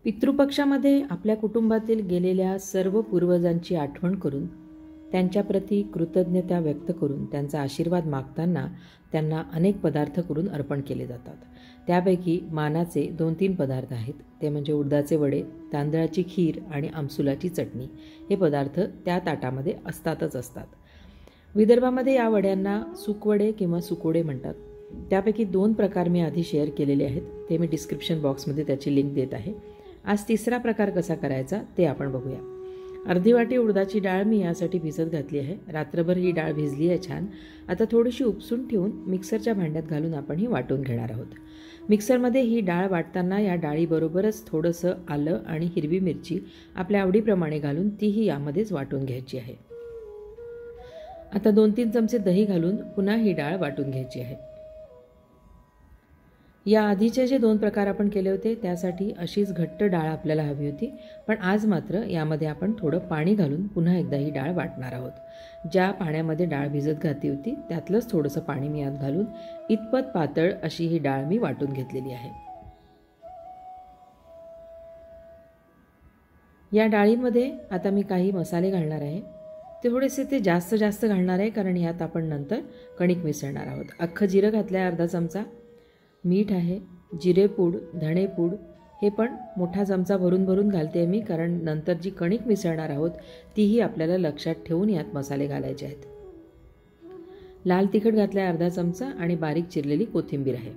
पितृपक्षामध्ये आपल्या कुटुंबातील गेलेल्या सर्व पूर्वजांची आठवण करून त्यांच्याप्रती कृतज्ञता व्यक्त करून त्यांचा आशीर्वाद मागताना त्यांना अनेक पदार्थ करून अर्पण केले जातात. त्यापैकी मानाचे 2-3 पदार्थ आहेत. ते म्हणजे उडदाचे वडे, तांदळाची खीर आणि आमसुलाची चटणी. हे पदार्थ त्या ताटामध्ये असतातच असतात. विदर्भामध्ये या वड्यांना सुकवडे किंवा सुकोडे म्हणतात. त्यापैकी 2 प्रकार मी आधी शेअर केलेले आहेत. ते मी डिस्क्रिप्शन बॉक्समध्ये त्याची लिंक देत आहे. आज तिसरा प्रकार कसा करायचा ते आपण बघूया. अर्धी वाटी उडदाची डाळ मी यासाठी भिजत घातली आहे. रात्रभर ही डाळ भिजली आहे छान. आता थोडीशी उपसून ठेवून मिक्सरच्या भांड्यात घालून आपण ही वाटून घेणार आहोत. मिक्सरमध्ये ही डाळ वाटताना या डाळीबरोबरच थोडंसं आलं आणि हिरवी मिरची आपल्या आवडीप्रमाणे घालून तीही यामध्येच वाटून घ्यायची आहे. आता 2-3 चमचे दही घालून पुन्हा ही डाळ वाटून घ्यायची आहे. या आधीचे जे 2 प्रकार आपण केले होते त्यासाठी अशीच घट्ट डाळ आपल्याला हवी होती, पण आज मात्र यामध्ये आपण थोडं पाणी घालून पुन्हा एकदा ही डाळ वाटणार आहोत. ज्या पाण्यामध्ये डाळ भिजत घातली होती त्यातलंच थोडंसं पाणी मी यात घालून इतपत पातळ अशी ही डाळ मी वाटून घेतलेली आहे. या डाळीमध्ये आता मी काही मसाले घालणार आहे. ते जास्त घालणार आहे कारण यात आपण नंतर कणिक मिसळणार आहोत. अख्खं जिरं घातलं आहे अर्धा चमचा, मीठ आहे, जिरेपूड, धणेपूड हे पण मोठा चमचा भरून घालते मी, कारण नंतर जी कणिक मिसळणार आहोत तीही आपल्याला लक्षात ठेवून यात मसाले घालायचे आहेत. लाल तिखट घातलं आहे अर्धा चमचा आणि बारीक चिरलेली कोथिंबीर आहे.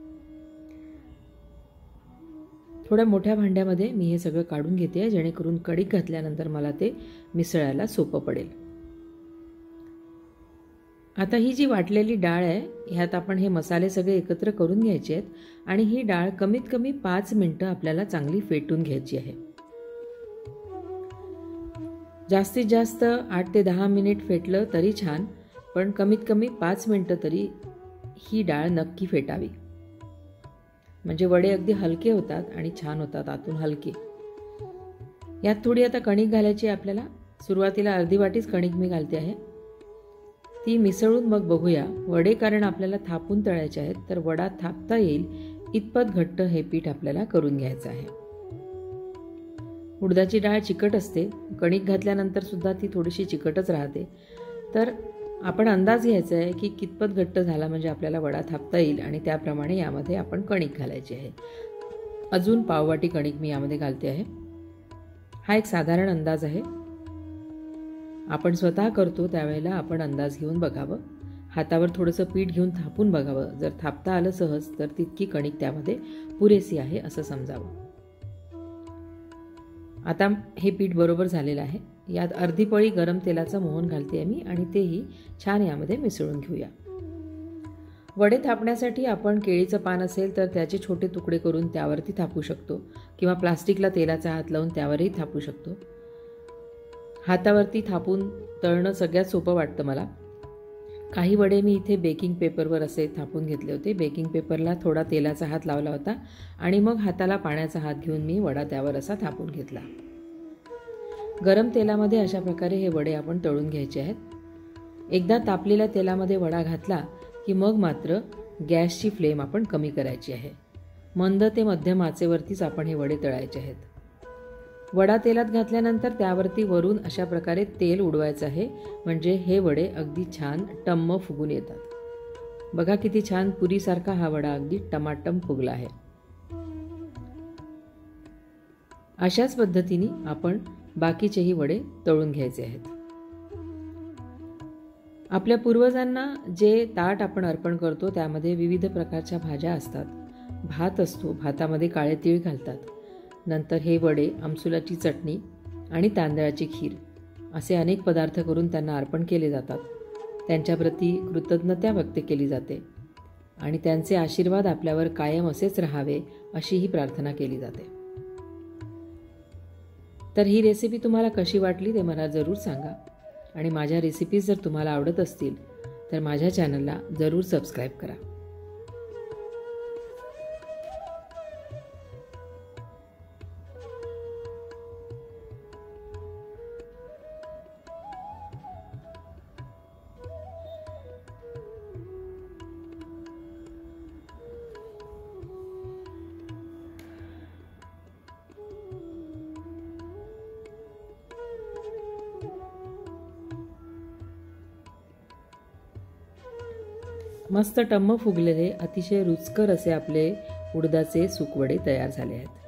थोड्या मोठ्या भांड्यामध्ये मी हे सगळं काढून घेते आहे जेणेकरून कणिक घातल्यानंतर मला ते मिसळायला सोपं पडेल. आता ही जी वाटलेली डाळ आहे ह्यात आपण हे मसाले सगळे एकत्र करून घ्यायचे आहेत आणि ही डाळ कमीत कमी 5 मिनिटं आपल्याला चांगली फेटून घ्यायची आहे. जास्तीत जास्त 8 ते 10 मिनिट फेटलं तरी छान, पण कमीत कमी 5 मिनिटं तरी ही डाळ नक्की फेटावी. म्हणजे वडे अगदी हलके होतात आणि छान होतात आतून हलके. यात थोडी आता कणिक घालायची आहे आपल्याला. सुरुवातीला अर्धी वाटीच कणिक मी घालते आहे. ती मिसळून मग बघूया वडे, कारण आपल्याला थापून तळायचे आहेत तर वडा थापता येईल इतपत घट्ट हे पीठ आपल्याला करून घ्यायचं आहे. उडदाची डाळ चिकट असते, कणिक घातल्यानंतर सुद्धा ती थोडीशी चिकटच राहते, तर आपण अंदाज घ्यायचा आहे की कितपत घट्ट झाला म्हणजे आपल्याला वडा थापता येईल आणि त्याप्रमाणे यामध्ये आपण कणिक घालायची आहे. अजून पाववाटी कणिक मी यामध्ये घालते आहे. हा एक साधारण अंदाज आहे. आपण स्वतः करतो त्यावेळेला आपण अंदाज घेऊन बघावं. हातावर थोडंसं पीठ घेऊन थापून बघावं. जर थापता आलं सहज तर तितकी कणिक त्यामध्ये पुरेसी आहे असं समजावं. आता हे पीठ बरोबर झालेलं आहे. यात अर्धी पळी गरम तेलाचं मोहन घालते आहे मी आणि तेही छान यामध्ये मिसळून घेऊया. वडे थापण्यासाठी आपण केळीचं पान असेल तर त्याचे छोटे तुकडे करून त्यावरती थापू शकतो किंवा प्लास्टिकला तेलाचा हात लावून त्यावरही थापू शकतो. हातावरती थापून तळणं सगळ्यात सोपं वाटतं मला. काही वडे मी इथे बेकिंग पेपरवर असे थापून घेतले होते. बेकिंग पेपरला थोडा तेलाचा हात लावला होता आणि मग हाताला पाण्याचा हात घेऊन मी वडा त्यावर असा थापून घेतला. गरम तेलामध्ये अशा प्रकारे हे वडे आपण तळून घ्यायचे आहेत. एकदा तापलेल्या तेलामध्ये वडा घातला की मग मात्र गॅसची फ्लेम आपण कमी करायची आहे. मंद ते मध्यम आचेवरतीच आपण हे वडे तळायचे आहेत. वडा तेलात घातल्यानंतर त्यावरती वरून अशा प्रकारे तेल उडवायचं आहे, म्हणजे हे वडे अगदी छान टम्म फुगून येतात. बघा किती छान पुरीसारखा हा वडा अगदी टमाटम फुगला आहे. अशाच पद्धतीने आपण बाकीचेही वडे तळून घ्यायचे आहेत. आपल्या पूर्वजांना जे ताट आपण अर्पण करतो त्यामध्ये विविध प्रकारच्या भाज्या असतात. भात असतो, भातामध्ये काळे तीळ घालतात. नंतर हे वडे, आमसुलाची चटणी आणि तांदळाची खीर असे अनेक पदार्थ करून त्यांना अर्पण केले जातात. त्यांच्याप्रती कृतज्ञता व्यक्त केली जाते आणि त्यांचे आशीर्वाद आपल्यावर कायम असेच राहावे अशी ही प्रार्थना केली जाते. तर ही रेसिपी तुम्हाला कशी वाटली ते मला जरूर सांगा आणि माझ्या रेसिपीज जर तुम्हाला आवडत असतील तर माझ्या चॅनलला जरूर सबस्क्राईब करा. मस्त टम्म फुगलेले अतिशय रुचकर असे आपले उडदाचे सुकवडे तयार झाले आहेत.